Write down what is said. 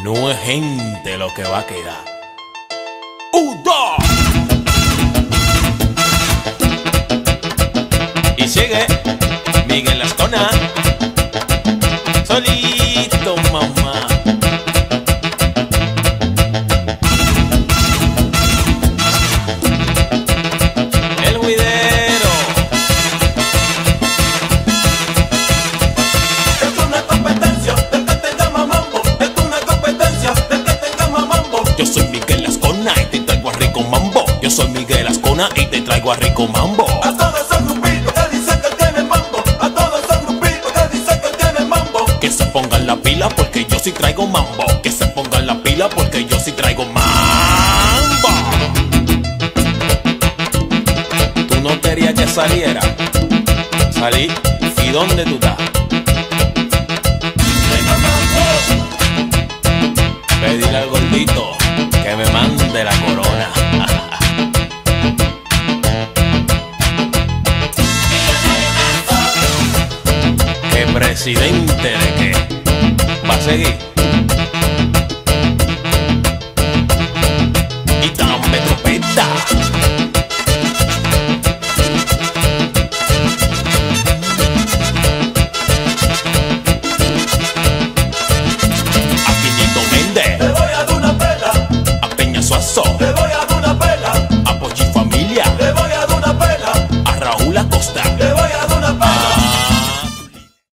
No es gente lo que va a quedar. ¡Udo! Y sigue Miguel Ascona. Solito, mamá. El juidero. Es una competencia del que te llama mambo. Es una competencia del que te llama mambo. Yo soy Miguel Ascona y te traigo a rico mambo. Yo soy Miguel Ascona y te traigo a rico mambo. A todos esos grupitos que dicen que tienen mambo. A todos esos grupitos que dicen que tienen mambo. Que se pongan la pila porque yo sí traigo mambo. Que se pongan la pila porque yo sí traigo mambo. Tú no querías que saliera. Salí. ¿Y dónde tú estás? Tengo mambo. Pedirle al gordito que me mande la corona. ¿Qué presidente de qué? ¿Va a seguir?